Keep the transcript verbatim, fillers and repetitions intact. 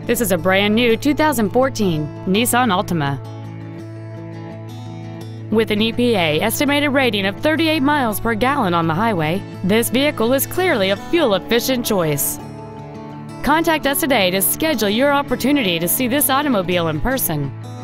This is a brand new two thousand fourteen Nissan Altima. With an E P A estimated rating of thirty-eight miles per gallon on the highway, this vehicle is clearly a fuel-efficient choice. Contact us today to schedule your opportunity to see this automobile in person.